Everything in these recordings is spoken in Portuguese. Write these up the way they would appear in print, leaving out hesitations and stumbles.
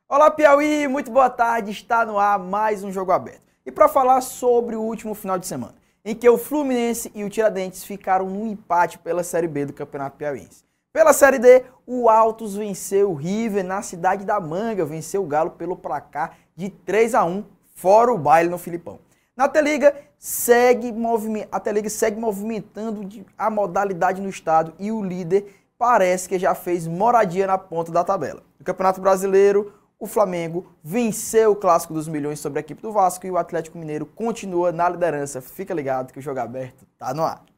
Olá, Piauí, muito boa tarde, está no ar mais um Jogo Aberto. E para falar sobre o último final de semana, em que o Fluminense e o Tiradentes ficaram num empate pela Série B do Campeonato Piauiense. Pela Série D, o Altos venceu o River na Cidade da Manga, venceu o Galo pelo placar de 3-1, fora o baile no Filipão. Na T-Liga, a T-Liga segue movimentando a modalidade no estado e o líder parece que já fez moradia na ponta da tabela. No Campeonato Brasileiro, o Flamengo venceu o Clássico dos Milhões sobre a equipe do Vasco e o Atlético Mineiro continua na liderança. Fica ligado que o Jogo Aberto tá no ar.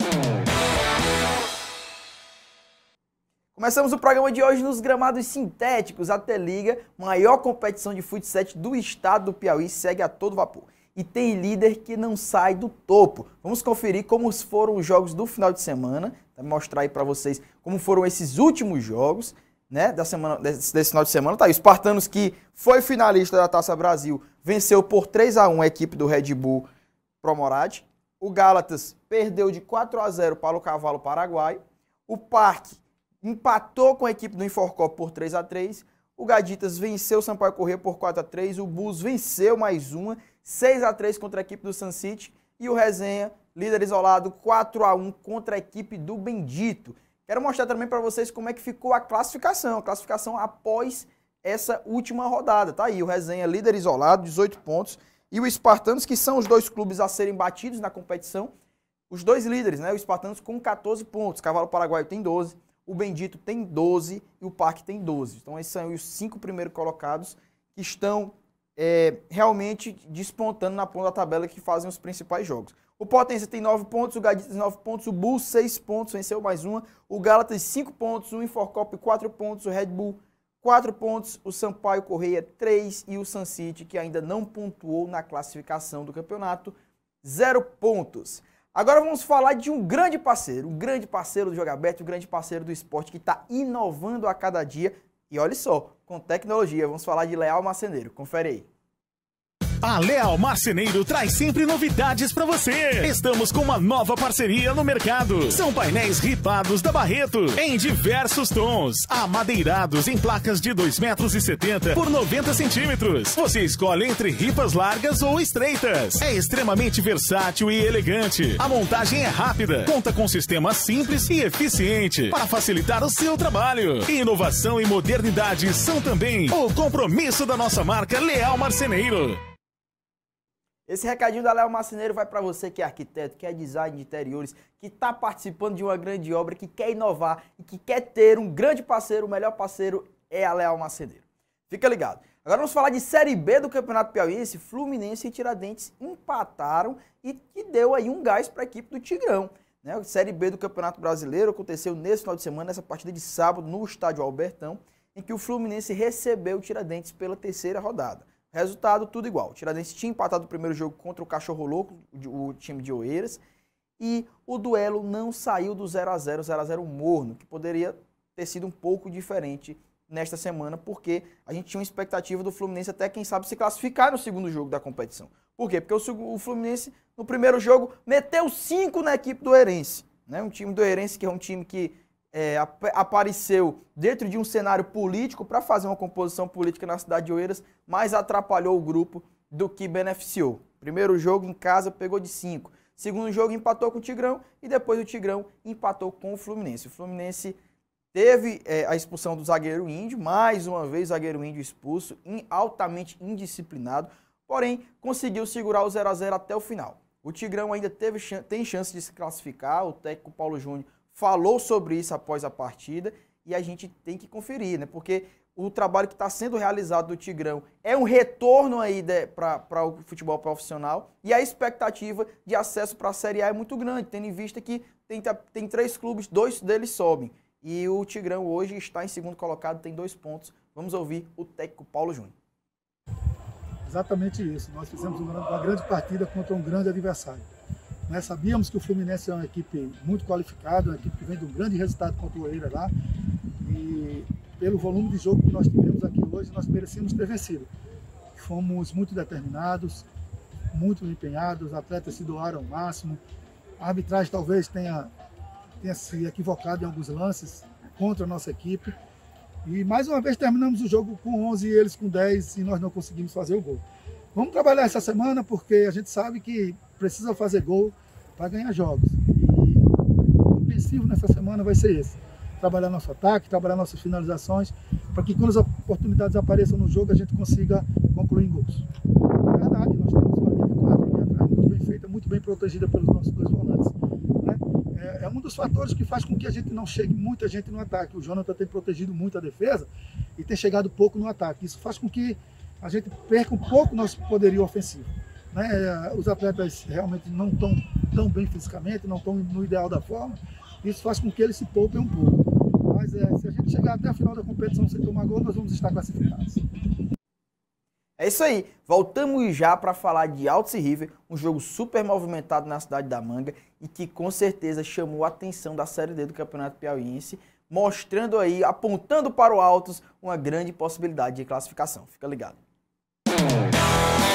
Começamos o programa de hoje nos gramados sintéticos. A T-Liga, maior competição de futsal do estado do Piauí, segue a todo vapor. E tem líder que não sai do topo. Vamos conferir como foram os jogos do final de semana. Vou mostrar aí para vocês como foram esses últimos jogos, né, desse final de semana. Tá aí, o Spartanos, que foi finalista da Taça Brasil, venceu por 3-1 a equipe do Red Bull Promorad. O Gálatas perdeu de 4-0 para o Cavalo Paraguaio. O Parque empatou com a equipe do Enforcop por 3-3. O Gaditas venceu o Sampaio Corrêa por 4-3. O Bus venceu mais uma, 6-3 contra a equipe do Sun City. E o Resenha, líder isolado, 4-1 contra a equipe do Bendito. Quero mostrar também para vocês como é que ficou a classificação após essa última rodada. Tá aí, o Resenha, líder isolado, 18 pontos. E o Spartanos, que são os dois clubes a serem batidos na competição. Os dois líderes, né? O Spartanos com 14 pontos, Cavalo Paraguaio tem 12. O Bendito tem 12 e o Parque tem 12. Então esses são os 5 primeiros colocados que estão realmente despontando na ponta da tabela, que fazem os principais jogos. O Potência tem 9 pontos, o Gaditas 9 pontos, o Bull 6 pontos, venceu mais uma. O Gálatas 5 pontos, o Enforcop 4 pontos, o Red Bull 4 pontos, o Sampaio Corrêa 3 e o Sun City, que ainda não pontuou na classificação do campeonato, 0 pontos. Agora vamos falar de um grande parceiro do Jogo Aberto, um grande parceiro do esporte que está inovando a cada dia. E olha só, com tecnologia, vamos falar de Leal Marceneiro. Confere aí. A Leal Marceneiro traz sempre novidades para você. Estamos com uma nova parceria no mercado. São painéis ripados da Barreto em diversos tons, amadeirados em placas de 2,70 m por 90 centímetros. Você escolhe entre ripas largas ou estreitas. É extremamente versátil e elegante. A montagem é rápida, conta com sistema simples e eficiente para facilitar o seu trabalho. Inovação e modernidade são também o compromisso da nossa marca Leal Marceneiro. Esse recadinho da Leal Marceneiro vai para você que é arquiteto, que é design de interiores, que está participando de uma grande obra, que quer inovar e que quer ter um grande parceiro. O melhor parceiro é a Leal Marceneiro. Fica ligado. Agora vamos falar de Série B do Campeonato Piauiense. Fluminense e Tiradentes empataram e deu aí um gás para a equipe do Tigrão. Né? A Série B do Campeonato Brasileiro aconteceu nesse final de semana, nessa partida de sábado, no estádio Albertão, em que o Fluminense recebeu o Tiradentes pela terceira rodada. Resultado, tudo igual. O Tiradentes tinha empatado o primeiro jogo contra o Cachorro Louco, o time de Oeiras, e o duelo não saiu do 0-0, 0-0 morno, que poderia ter sido um pouco diferente nesta semana, porque a gente tinha uma expectativa do Fluminense até, quem sabe, se classificar no segundo jogo da competição. Por quê? Porque o Fluminense, no primeiro jogo, meteu 5 na equipe do Oeirense. Né? Um time do Oeirense que é um time que apareceu dentro de um cenário político para fazer uma composição política na cidade de Oeiras, mas atrapalhou o grupo do que beneficiou. Primeiro jogo em casa pegou de 5. Segundo jogo empatou com o Tigrão e depois o Tigrão empatou com o Fluminense. O Fluminense teve a expulsão do zagueiro Índio, mais uma vez o zagueiro Índio expulso, altamente indisciplinado, porém conseguiu segurar o 0-0 até o final. O Tigrão ainda tem chance de se classificar, o técnico Paulo Júnior falou sobre isso após a partida e a gente tem que conferir, né? Porque o trabalho que está sendo realizado do Tigrão é um retorno aí para o futebol profissional e a expectativa de acesso para a Série A é muito grande, tendo em vista que tem 3 clubes, 2 deles sobem. E o Tigrão hoje está em segundo colocado, tem 2 pontos. Vamos ouvir o técnico Paulo Júnior. Exatamente isso. Nós fizemos uma grande partida contra um grande adversário. Nós sabíamos que o Fluminense é uma equipe muito qualificada, uma equipe que vem de um grande resultado contra o Oeiras lá. E pelo volume de jogo que nós tivemos aqui hoje, nós merecíamos ter vencido. Fomos muito determinados, muito empenhados, os atletas se doaram ao máximo. A arbitragem talvez tenha se equivocado em alguns lances contra a nossa equipe, E mais uma vez terminamos o jogo com 11 e eles com 10 e nós não conseguimos fazer o gol. Vamos trabalhar essa semana porque a gente sabe que precisa fazer gol para ganhar jogos. E o intensivo nessa semana vai ser esse. Trabalhar nosso ataque, trabalhar nossas finalizações, para que quando as oportunidades apareçam no jogo a gente consiga concluir em gols. Na verdade, nós temos uma linha de 4 ali atrás muito bem feita, muito bem protegida pelos nossos 2 volantes. Né? É um dos fatores que faz com que a gente não chegue muita gente no ataque. O Jonathan tem protegido muito a defesa e tem chegado pouco no ataque. Isso faz com que a gente perca um pouco nosso poderio ofensivo. Né? Os atletas realmente não estão tão bem fisicamente, não estão no ideal da forma. Isso faz com que eles se poupem um pouco. Mas se a gente chegar até a final da competição sem tomar gol, nós vamos estar classificados. É isso aí. Voltamos já para falar de Altos e River, um jogo super movimentado na cidade da Manga e que com certeza chamou a atenção da Série D do Campeonato Piauiense, mostrando aí, apontando para o Altos, uma grande possibilidade de classificação. Fica ligado.